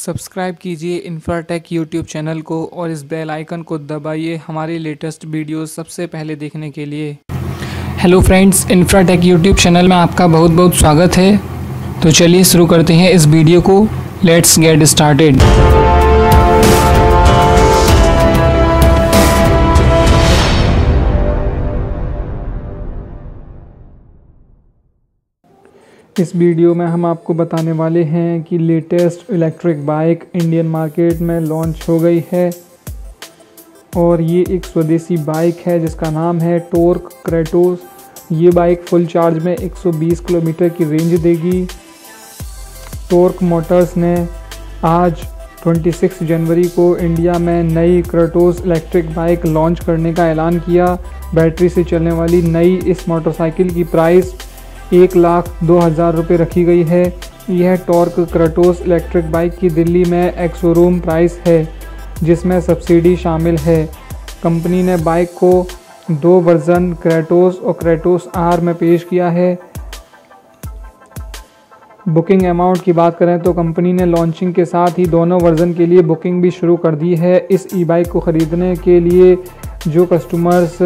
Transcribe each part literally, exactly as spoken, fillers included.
Subscribe कीजिए Infratech YouTube channel को और इस बेल आइकन को दबाइए हमारी लेटेस्ट वीडियोस सबसे पहले देखने के लिए। Hello friends, Infratech YouTube channel में आपका बहुत बहुत स्वागत है। तो चलिए शुरू करते हैं इस वीडियो को। Let's get started. इस वीडियो में हम आपको बताने वाले हैं कि latest electric bike Indian market में लॉन्च हो गई है और ये एक स्वदेशी बाइक है जिसका नाम है टॉर्क क्रेटोस। ये बाइक फुल चार्ज में एक सौ बीस किलोमीटर की रेंज देगी। टॉर्क मोटर्स ने आज छब्बीस जनवरी को इंडिया में नई क्रेटोस इलेक्ट्रिक बाइक लॉन्च करने का ऐलान किया। बैटरी से चलने वाली नई इस मोटरसाइकिल की प्राइस एक लाख दो हज़ार रुपये रखी गई है। यह टॉर्क क्रेटोस इलेक्ट्रिक बाइक की दिल्ली में एक शोरूम प्राइस है जिसमें सब्सिडी शामिल है। कंपनी ने बाइक को दो वर्जन क्रेटोस और क्रेटोस आर में पेश किया है। बुकिंग अमाउंट की बात करें तो कंपनी ने लॉन्चिंग के साथ ही दोनों वर्जन के लिए बुकिंग भी शुरू कर दी है। इस ई बाइक को ख़रीदने के लिए जो कस्टमर्स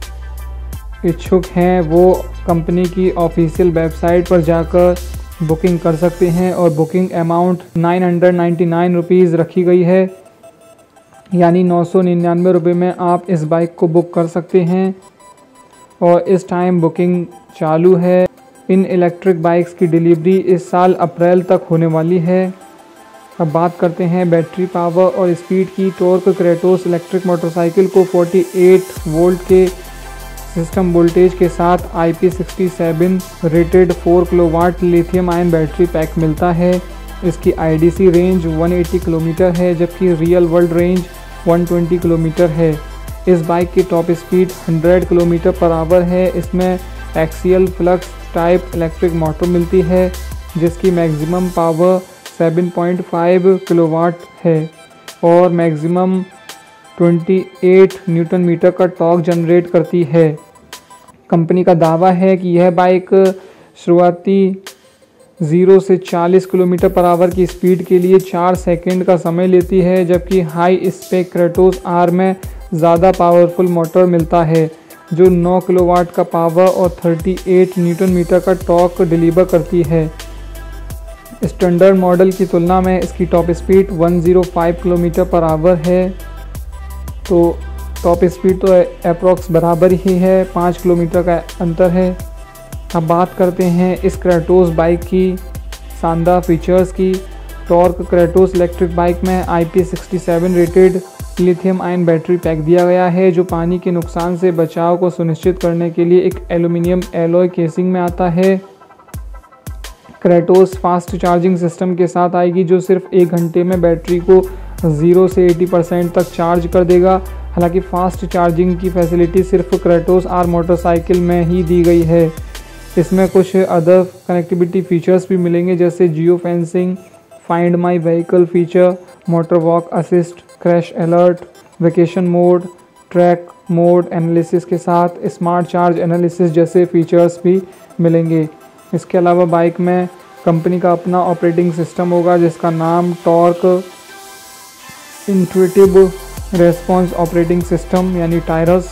इच्छुक हैं वो कंपनी की ऑफिशियल वेबसाइट पर जाकर बुकिंग कर सकते हैं और booking amount nine hundred ninety nine rupees रखी गई है, यानी नौ सौ निन्यानवे रुपये में आप इस बाइक को बुक कर सकते हैं और इस टाइम बुकिंग चालू है। इन इलेक्ट्रिक बाइक्स की डिलीवरी इस साल अप्रैल तक होने वाली है। अब बात करते हैं बैटरी पावर और स्पीड की। टॉर्क क्रेटोस इलेक्ट्रिक मोटरसाइकिल को अड़तालीस वोल्ट के सिस्टम वोल्टेज के साथ I P sixty seven rated four kilowatt lithium ion battery pack मिलता है। इसकी आई डी सी रेंज एक सौ अस्सी किलोमीटर है जबकि रियल वर्ल्ड रेंज एक सौ बीस किलोमीटर है। इस बाइक की टॉप स्पीड सौ किलोमीटर पर आवर है। इसमें axial flux type electric motor मिलती है जिसकी मैक्सिमम पावर सात पॉइंट पाँच किलोवाट है और मैक्सिमम अट्ठाईस न्यूटन मीटर का टॉर्क जनरेट करती है। कंपनी का दावा है कि यह बाइक शुरुआती ज़ीरो से चालीस किलोमीटर पर आवर की स्पीड के लिए चार सेकंड का समय लेती है, जबकि हाई स्पेक क्रेटोस आर में ज़्यादा पावरफुल मोटर मिलता है जो नौ किलोवाट का पावर और अड़तीस न्यूटन मीटर का टॉर्क डिलीवर करती है। स्टैंडर्ड मॉडल की तुलना में इसकी टॉप स्पीड एक सौ पाँच किलोमीटर पर आवर है, तो टॉप स्पीड तो अप्रॉक्स बराबर ही है, पाँच किलोमीटर का अंतर है। अब बात करते हैं इस क्रेटोस बाइक की शानदार फीचर्स की। टॉर्क क्रेटोस इलेक्ट्रिक बाइक में I P sixty seven rated lithium ion battery pack दिया गया है जो पानी के नुकसान से बचाव को सुनिश्चित करने के लिए एक एल्यूमिनियम एलॉय केसिंग में आता है। क्रेटोस फास्ट चार्जिंग सिस्टम के साथ आएगी जो सिर्फ एक घंटे में बैटरी को ज़ीरो से अस्सी परसेंट तक चार्ज कर देगा। हालांकि फास्ट चार्जिंग की फैसिलिटी सिर्फ क्रेटोस आर मोटरसाइकिल में ही दी गई है। इसमें कुछ अदर कनेक्टिविटी फीचर्स भी मिलेंगे जैसे geo fencing, find my vehicle feature, motor walk assist, crash alert, vacation mode, track mode analysis के साथ स्मार्ट चार्ज एनालिसिस जैसे फीचर्स भी मिलेंगे। इसके अलावा बाइक में कंपनी का अपना ऑपरेटिंग सिस्टम होगा जिसका नाम Tork intuitive response operating system यानी टायरस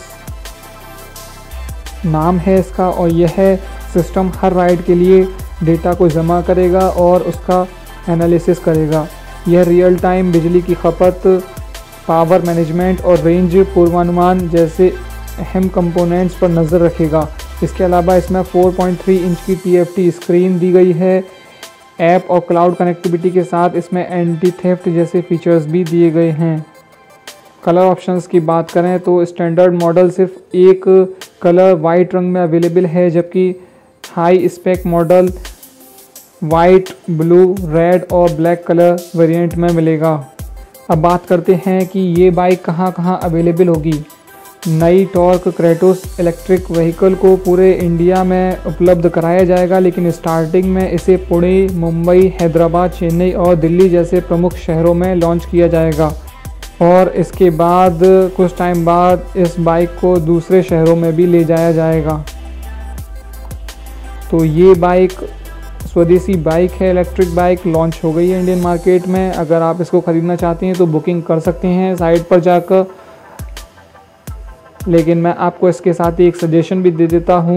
नाम है इसका, और यह सिस्टम हर राइड के लिए डेटा को जमा करेगा और उसका एनालिसिस करेगा। यह रियल टाइम बिजली की खपत, पावर मैनेजमेंट और रेंज पूर्वानुमान जैसे अहम कंपोनेंट्स पर नज़र रखेगा। इसके अलावा इसमें चार पॉइंट तीन इंच की टी एफ टी स्क्रीन दी गई है। ऐप और क्लाउड कनेक्टिविटी के साथ इसमें एंटी थेफ्ट जैसे फीचर्स भी दिए गए हैं। कलर ऑप्शंस की बात करें तो स्टैंडर्ड मॉडल सिर्फ एक कलर वाइट रंग में अवेलेबल है जबकि high spec model white, blue, red और ब्लैक कलर वेरिएंट में मिलेगा। अब बात करते हैं कि ये बाइक कहाँ कहाँ अवेलेबल होगी। नई टॉर्क क्रेटोस इलेक्ट्रिक व्हीकल को पूरे इंडिया में उपलब्ध कराया जाएगा, लेकिन स्टार्टिंग में इसे पुणे, मुंबई, हैदराबाद, चेन्नई और दिल्ली जैसे प्रमुख शहरों में लॉन्च किया जाएगा और इसके बाद कुछ टाइम बाद इस बाइक को दूसरे शहरों में भी ले जाया जाएगा। तो ये बाइक स्वदेशी बाइक है, इलेक्ट्रिक बाइक लॉन्च हो गई है इंडियन मार्केट में। अगर आप इसको ख़रीदना चाहते हैं तो बुकिंग कर सकते हैं साइट पर जाकर। लेकिन मैं आपको इसके साथ ही एक सजेशन भी दे देता हूँ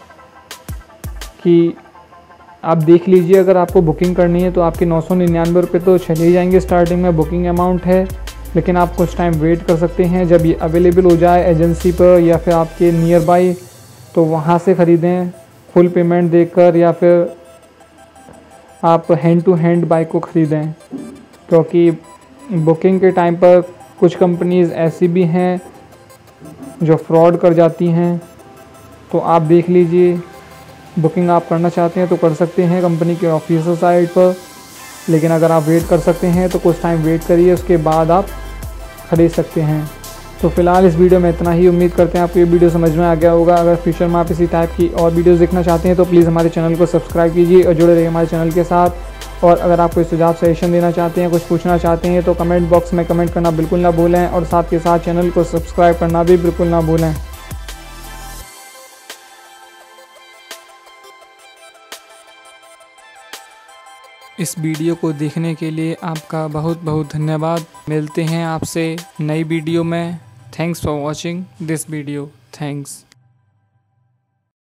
कि आप देख लीजिए, अगर आपको बुकिंग करनी है तो आपके नौ सौ निन्यानवे रुपये तो चले ही जाएंगे, स्टार्टिंग में बुकिंग अमाउंट है। लेकिन आप कुछ टाइम वेट कर सकते हैं, जब ये अवेलेबल हो जाए एजेंसी पर या फिर आपके नियर बाई, तो वहाँ से ख़रीदें फुल पेमेंट देकर, या फिर आप हैंड टू हैंड बाइक को ख़रीदें। क्योंकि बुकिंग के टाइम पर कुछ कंपनीज़ ऐसी भी हैं जो फ्रॉड कर जाती हैं। तो आप देख लीजिए, बुकिंग आप करना चाहते हैं तो कर सकते हैं कंपनी के ऑफिशियल साइट पर। लेकिन अगर आप वेट कर सकते हैं तो कुछ टाइम वेट करिए, उसके बाद आप ख़रीद सकते हैं। तो फिलहाल इस वीडियो में इतना ही। उम्मीद करते हैं आपको ये वीडियो समझ में आ गया होगा। अगर फ्यूचर में आप इसी टाइप की और वीडियोस देखना चाहते हैं तो प्लीज़ हमारे चैनल को सब्सक्राइब कीजिए और जुड़े रहिए हमारे चैनल के साथ। और अगर आप कोई सुझाव सजेशन देना चाहते हैं, कुछ पूछना चाहते हैं तो कमेंट बॉक्स में कमेंट करना बिल्कुल ना भूलें, और साथ के साथ चैनल को सब्सक्राइब करना भी बिल्कुल ना भूलें। इस वीडियो को देखने के लिए आपका बहुत बहुत धन्यवाद। मिलते हैं आपसे नई वीडियो में। Thanks for watching this video. Thanks.